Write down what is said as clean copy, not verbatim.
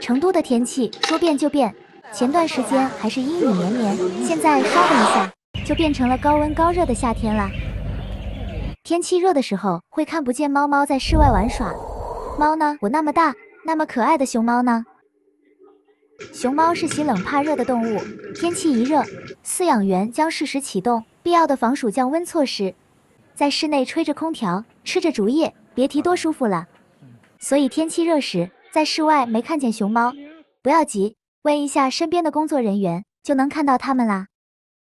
成都的天气说变就变，前段时间还是阴雨绵绵，现在唰的一下就变成了高温高热的夏天啦。天气热的时候会看不见猫猫在室外玩耍。猫呢？我那么大，那么可爱的熊猫呢？熊猫是喜冷怕热的动物，天气一热，饲养员将适时启动必要的防暑降温措施，在室内吹着空调，吃着竹叶，别提多舒服了。所以天气热时，在室外没看见熊猫，不要急，问一下身边的工作人员就能看到它们啦。